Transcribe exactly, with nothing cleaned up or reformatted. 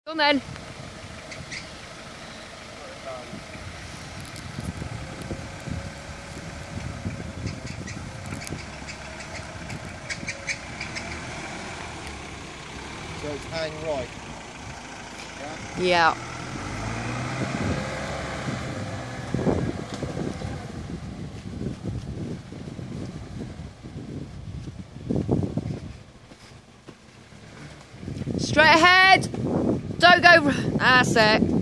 Go on then. So it's hang right. Yeah. Yeah. Straight ahead. Don't go. That's it.